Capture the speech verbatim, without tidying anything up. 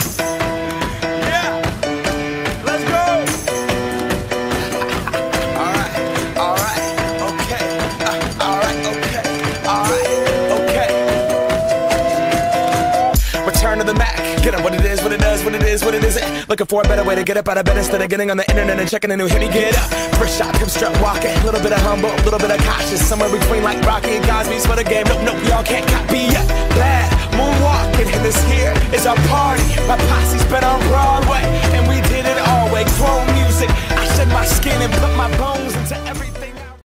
Yeah, let's go. All right, all right, okay. Uh, all right, okay, all right, okay. Return to the Mac. Get up what it is, what it does, what it is, what it isn't. Looking for a better way to get up out of bed instead of getting on the internet and checking a new hit. Me get up, first shot, come strut walking. A little bit of humble, a little bit of cautious. Somewhere between like Rocky and Cosby's for the game. Nope, nope, y'all can't copy yet. Glad moonwalking, and this here is our party. My posse's been on Broadway, and we did it all way. Grown music, I shed my skin and put my bones